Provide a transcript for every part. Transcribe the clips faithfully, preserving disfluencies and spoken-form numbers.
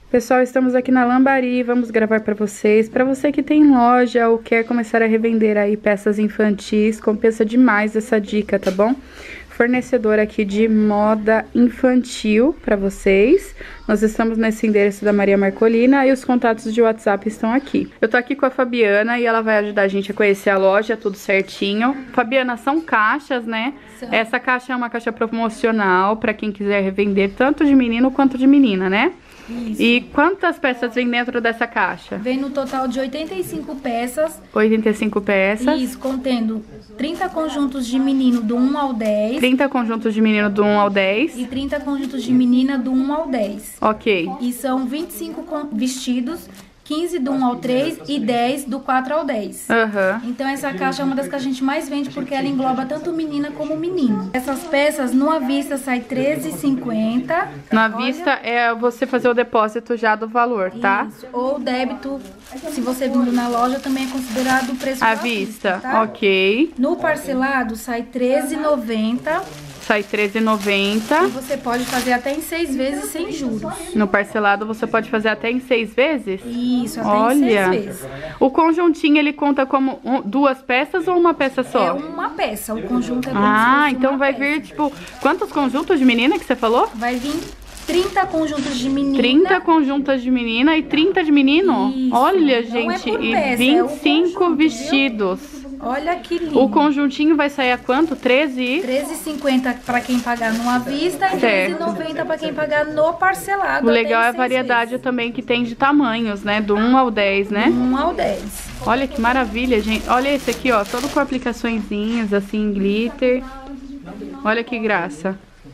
Pessoal, estamos aqui na Lambari, vamos gravar para vocês. Para você que tem loja ou quer começar a revender aí peças infantis, compensa demais essa dica, tá bom? Fornecedor aqui de moda infantil para vocês. Nós estamos nesse endereço da Maria Marcolina e os contatos de WhatsApp estão aqui. Eu tô aqui com a Fabiana e ela vai ajudar a gente a conhecer a loja, tudo certinho. Fabiana, são caixas, né? Sim. Essa caixa é uma caixa promocional para quem quiser revender, tanto de menino quanto de menina, né? Isso. E quantas peças vem dentro dessa caixa? Vem no total de oitenta e cinco peças. oitenta e cinco peças. Isso, contendo trinta conjuntos de menino do um ao dez. trinta conjuntos de menino do um ao dez. E trinta conjuntos de menina do um ao dez. Ok. E são vinte e cinco vestidos, quinze do um ao três e dez do quatro ao dez. Uhum. Então essa caixa é uma das que a gente mais vende porque ela engloba tanto menina como menino. Essas peças no à vista sai treze reais e cinquenta centavos. Na vista é você fazer o depósito já do valor, tá? Isso. Ou débito, se você vindo na loja, também é considerado o preço à à vista, vista, tá? Ok. No parcelado sai treze reais e noventa centavos. Sai treze reais e noventa centavos. E você pode fazer até em seis vezes sem juros. No parcelado você pode fazer até em seis vezes? Isso, até Olha. em seis vezes. O conjuntinho ele conta como um, duas peças ou uma peça só? É uma peça, o conjunto é como Ah, se fosse então uma vai peça. vir, tipo, quantos conjuntos de menina que você falou? Vai vir trinta conjuntos de menina. trinta conjuntos de menina e trinta de menino? Isso. Olha, Não gente, é por e peça, vinte e cinco é o conjunto, vestidos. Viu? Olha que lindo. O conjuntinho vai sair a quanto? treze? treze reais e cinquenta centavos para quem pagar no à vista e treze reais e noventa centavos para quem pagar no parcelado. O legal é a seis variedade vezes. também que tem de tamanhos, né? Do um ao dez, né? Do um ao dez. Olha que maravilha, gente. Olha esse aqui, ó. Todo com aplicaçõezinhas, assim, glitter. Olha que graça.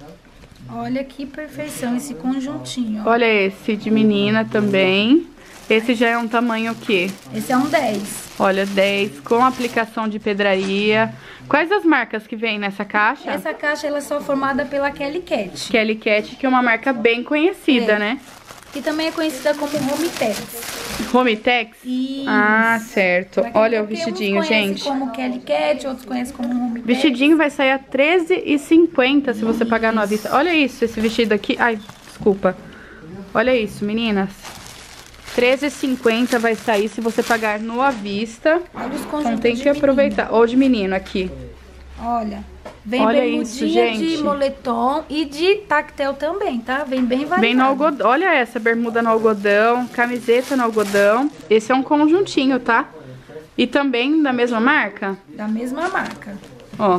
Olha que perfeição esse conjuntinho. Ó. Olha esse de menina também. Esse já é um tamanho o quê? Esse é um dez. Olha, dez, com aplicação de pedraria. Quais as marcas que vem nessa caixa? Essa caixa ela é só formada pela Kelly Cat. Kelly Cat, que é uma marca bem conhecida, É. né? Que também é conhecida como Homitex. Homitex? Isso. Ah, certo. Pra quem- Olha o porque vestidinho, uns conhecem gente. como Kelly Cat, outros conhecem como Homitex. Vestidinho vai sair a treze reais e cinquenta centavos se você pagar no à vista. Olha isso, esse vestido aqui. Ai, desculpa. Olha isso, meninas. treze reais e cinquenta centavos vai sair se você pagar no à vista. Olha os Então conjuntos tem de que aproveitar. menino. Ou de menino aqui. Olha, vem Olha bermudinha isso, gente. de moletom e de tactel também, tá? Vem bem variado. Vem no algodão. Olha essa bermuda no algodão, camiseta no algodão. Esse é um conjuntinho, tá? E também da mesma marca? Da mesma marca. Ó.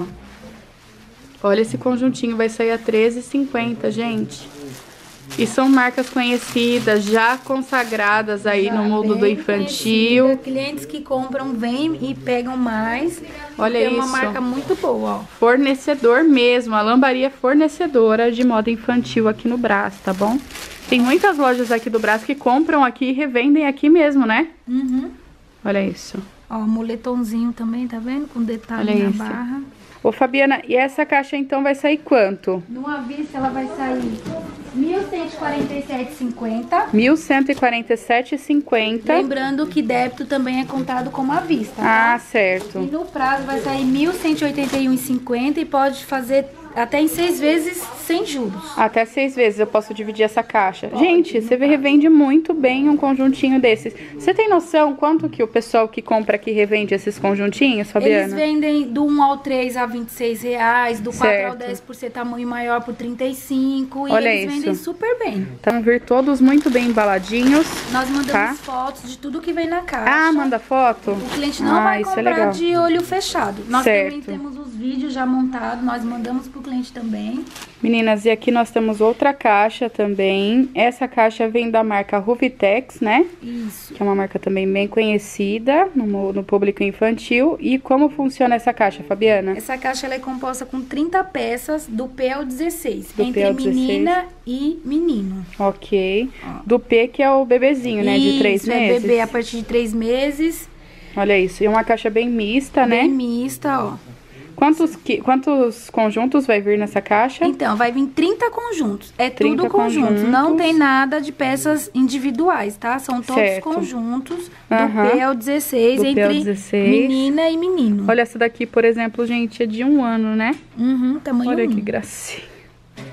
Olha esse conjuntinho, vai sair a treze reais e cinquenta centavos, gente. E são marcas conhecidas, já consagradas aí Já no mundo do bem infantil. conhecida. Clientes que compram vêm e pegam mais. Olha é isso. uma marca muito boa, ó. Fornecedor mesmo, a Lambari é fornecedora de moda infantil aqui no Brás, tá bom? Tem muitas lojas aqui do Brás que compram aqui e revendem aqui mesmo, né? Uhum. Olha isso. Ó, moletomzinho também, tá vendo? Com detalhe Olha na isso. barra. Ô, Fabiana, e essa caixa então vai sair quanto? No à vista ela vai sair mil cento e quarenta e sete reais e cinquenta centavos. mil cento e quarenta e sete reais e cinquenta centavos. Lembrando que débito também é contado como à vista, Ah, tá? certo. E no prazo vai sair mil cento e oitenta e um reais e cinquenta centavos e pode fazer até em seis vezes sem juros. Até seis vezes eu posso dividir essa caixa. Gente, você revende muito bem um conjuntinho desses. Você tem noção quanto que o pessoal que compra aqui revende esses conjuntinhos, Fabiana? Eles vendem do um ao três a vinte e seis reais, do quatro Certo. ao dez por ser tamanho maior por trinta e cinco. E Olha eles isso. vendem super bem. Então, vir todos muito bem embaladinhos. Nós mandamos Tá. fotos de tudo que vem na caixa. Ah, manda foto? O cliente não Ah, vai isso é comprar legal. de olho fechado. Nós Certo. também temos os vídeos já montados, nós mandamos pro cliente também. Meninas, e aqui nós temos outra caixa também. Essa caixa vem da marca Ruvitex, né? Isso. Que é uma marca também bem conhecida no, no público infantil. E como funciona essa caixa, Fabiana? Essa caixa ela é composta com trinta peças do P ao dezesseis, Do entre P ao dezesseis. menina e menino. Ok. Do P, que é o bebezinho, né? De três Isso, meses. é bebê a partir de três meses, Olha isso. E uma caixa bem mista, né? bem mista, ó. Quantos, que, quantos conjuntos vai vir nessa caixa? Então, vai vir trinta conjuntos. É trinta tudo conjunto. conjuntos. Não tem nada de peças individuais, tá? São todos Certo. conjuntos do Aham. P ao dezesseis, Do P ao entre dezesseis. menina e menino. Olha essa daqui, por exemplo, gente, é de um ano, né? Uhum, tamanho Olha um. que gracinha.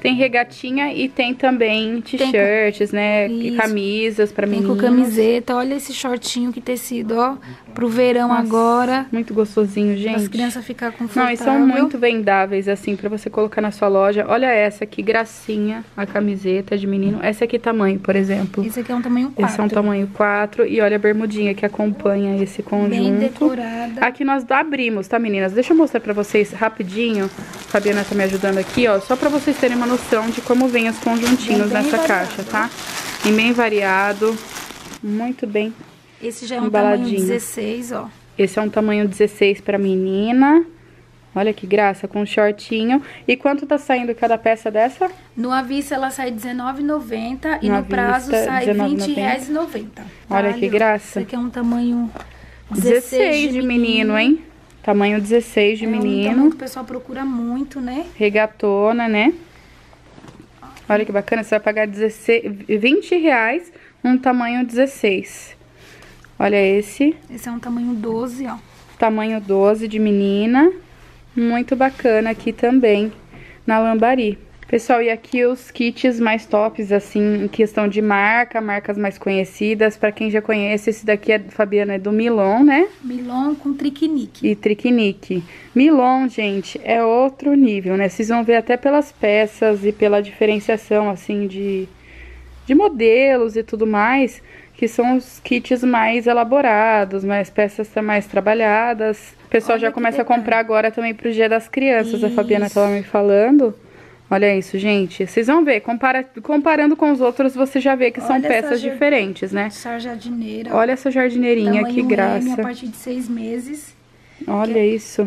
Tem regatinha e tem também t-shirts, né? Isso. Camisas pra Tem meninos. com camiseta. Olha esse shortinho, que tecido, ó. Pro verão. Nossa, agora. Muito gostosinho, gente. Para as crianças ficar confortável. Não, e são muito vendáveis, assim, pra você colocar na sua loja. Olha essa aqui, gracinha, a camiseta de menino. Essa aqui tamanho, por exemplo. Esse aqui é um tamanho quatro. Esse é um tamanho quatro. E olha a bermudinha que acompanha esse conjunto. Bem decorada. Aqui nós abrimos, tá, meninas? Deixa eu mostrar pra vocês rapidinho. A Fabiana tá me ajudando aqui, ó. Só pra vocês terem uma noção de como vem os conjuntinhos bem, bem nessa variado, caixa, tá? E bem variado. Muito bem. Esse já é um tamanho dezesseis, ó. Esse é um tamanho dezesseis pra menina. Olha que graça, com shortinho. E quanto tá saindo cada peça dessa? No avista ela sai dezenove reais e noventa centavos e no prazo sai vinte reais e noventa centavos. Olha que graça. Esse aqui é um tamanho dezesseis, dezesseis de menino, hein? Tamanho dezesseis de é menino. Um tamanho que o pessoal procura muito, né? Regatona, né? Olha que bacana, você vai pagar dezesseis, vinte reais um tamanho dezesseis. Olha esse. Esse é um tamanho doze, ó. Tamanho doze de menina. Muito bacana aqui também, na Lambari. Pessoal, e aqui os kits mais tops, assim, em questão de marca, marcas mais conhecidas. Pra quem já conhece, esse daqui, é, Fabiana, é do Milon, né? Milon com triquinique. E triquinique. Milon, gente, é outro nível, né? Vocês vão ver até pelas peças e pela diferenciação, assim, de, de modelos e tudo mais, que são os kits mais elaborados, mais peças mais trabalhadas. O pessoal Olha já começa detalhe. a comprar agora também pro Dia das Crianças, isso. A Fabiana tava me falando. Olha isso, gente. Vocês vão ver, compara, comparando com os outros, você já vê que Olha são peças diferentes, né? Essa jardineira. Olha essa jardineirinha, que graça. M, a partir de seis meses. Olha é... isso.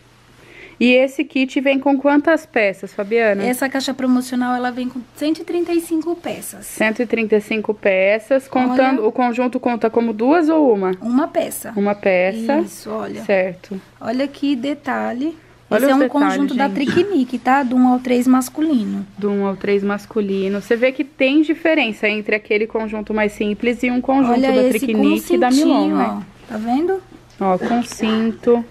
E esse kit vem com quantas peças, Fabiana? Essa caixa promocional, ela vem com cento e trinta e cinco peças. cento e trinta e cinco peças, contando, olha, o conjunto conta como duas ou uma? Uma peça. Uma peça. Isso, olha. Certo. Olha que detalhe. Olha Esse é um detalhes, conjunto gente. da Triquinique, tá? Do um ao três masculino. Do um ao três masculino. Você vê que tem diferença entre aquele conjunto mais simples e um conjunto olha da Triquinique e da Milon, né? Ó, tá vendo? Ó, com cinto.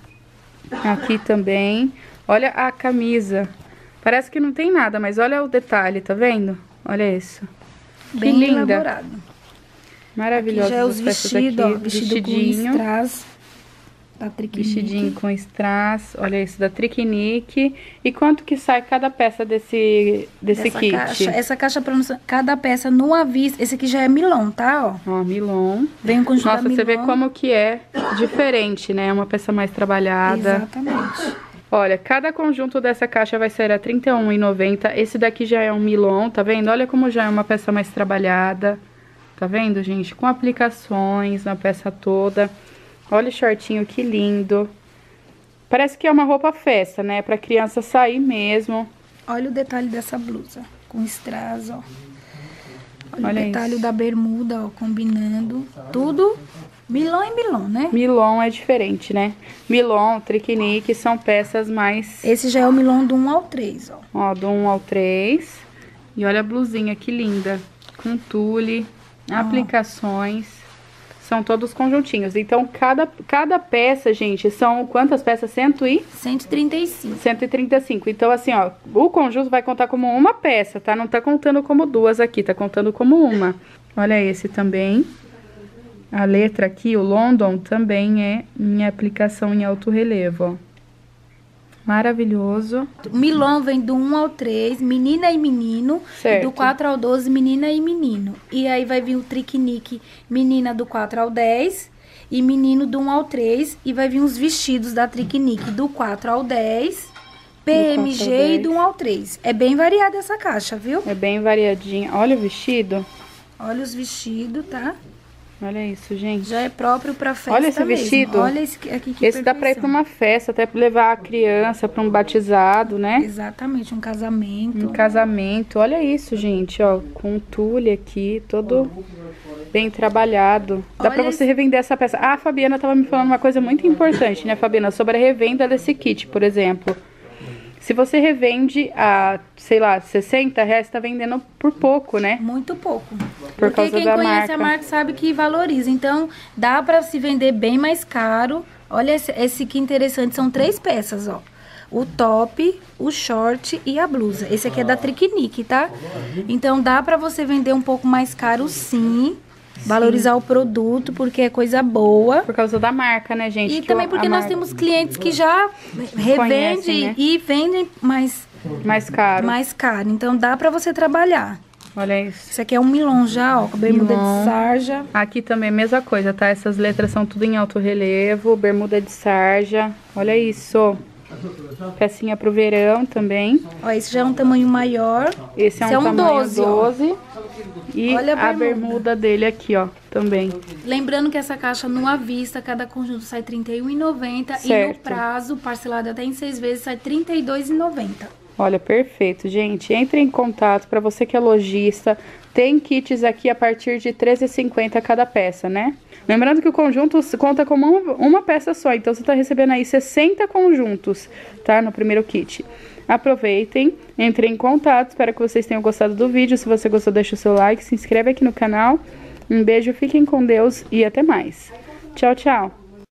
Aqui também. Olha a camisa. Parece que não tem nada, mas olha o detalhe, tá vendo? Olha isso. Bem que linda. Elaborado. Maravilhoso. Aqui já é os vestidos, ó. Vestido Vestidinho. com strass. Da Triquinique. Vestidinho com strass. Olha isso, da Triquinique. E quanto que sai cada peça desse, desse kit? Caixa. Essa caixa, cada peça no avista. Esse aqui já é Milon, tá? Ó, ó Milon. Vem um conjunto Nossa, da você Milon. vê como que é diferente, né? É uma peça mais trabalhada. Exatamente. Olha, cada conjunto dessa caixa vai sair a trinta e um reais e noventa centavos. Esse daqui já é um Milon, tá vendo? Olha como já é uma peça mais trabalhada. Tá vendo, gente? Com aplicações na peça toda. Olha o shortinho, que lindo. Parece que é uma roupa festa, né? Pra criança sair mesmo. Olha o detalhe dessa blusa, com strass, ó. Olha, Olha o detalhe isso. da bermuda, ó, combinando. Tudo Milon e Milon, né? Milon é diferente, né? Milon, Triquinique são peças mais... Esse já é o Milon do um ao três, ó. Ó, do um ao três. E olha a blusinha, que linda. Com tule, ó. Aplicações... São todos conjuntinhos. Então, cada, cada peça, gente, são quantas peças? Cento e? cento e trinta e cinco. cento e trinta e cinco. Então, assim, ó, o conjunto vai contar como uma peça, tá? Não tá contando como duas aqui, tá contando como uma. Olha esse também. A letra aqui, o London, também é em aplicação em alto relevo, ó. Maravilhoso. O Milon vem do um ao três, menina e menino. Certo. E do quatro ao doze, menina e menino. E aí vai vir o Triquinique, menina do quatro ao dez e menino do um ao três. E vai vir os vestidos da Triquinique do quatro ao dez, P M G e do um ao três. É bem variada essa caixa, viu? É bem variadinha. Olha o vestido. Olha os vestidos, tá? Olha isso, gente. Já é próprio pra festa. Olha esse mesmo. vestido. Olha esse aqui, que esse dá pra ir pra uma festa, até pra levar a criança pra um batizado, né? Exatamente, um casamento. Um casamento. Olha isso, gente, ó. Com tule aqui, todo bem trabalhado. Dá Olha pra você esse... revender essa peça. Ah, a Fabiana tava me falando uma coisa muito importante, né, Fabiana? Sobre a revenda desse kit, por exemplo. Se você revende a, sei lá, sessenta reais, tá vendendo por pouco, né? Muito pouco. Por Porque causa quem da conhece marca. a marca sabe que valoriza. Então, dá pra se vender bem mais caro. Olha esse, esse que interessante, são três peças, ó. o top, o short e a blusa. Esse aqui é da Triquinique, tá? Então dá pra você vender um pouco mais caro, sim. Valorizar Sim. o produto, porque é coisa boa. Por causa da marca, né, gente? E que também porque nós marca... temos clientes que já revendem, né? E vendem mais, mais caro. mais caro. Então dá pra você trabalhar. Olha isso. Isso aqui é um milon já, ó, com bermuda milon. de sarja. Aqui também mesma coisa, tá? Essas letras são tudo em alto relevo, bermuda de sarja. Olha isso. Pecinha pro verão também. Ó, esse já é um tamanho maior. Esse é um, esse é um tamanho doze. doze. E olha a bermuda. a bermuda dele aqui, ó, também. Lembrando que essa caixa no à vista, cada conjunto sai trinta e um reais e noventa centavos. E no prazo, parcelado até em seis vezes, sai trinta e dois reais e noventa centavos. Olha, perfeito, gente. Entre em contato para você que é lojista. Tem kits aqui a partir de treze reais e cinquenta centavos cada peça, né? Lembrando que o conjunto conta como uma, uma peça só. Então, você tá recebendo aí sessenta conjuntos, tá? No primeiro kit. Aproveitem, entrem em contato. Espero que vocês tenham gostado do vídeo. Se você gostou, deixa o seu like, se inscreve aqui no canal. Um beijo, fiquem com Deus e até mais. Tchau, tchau.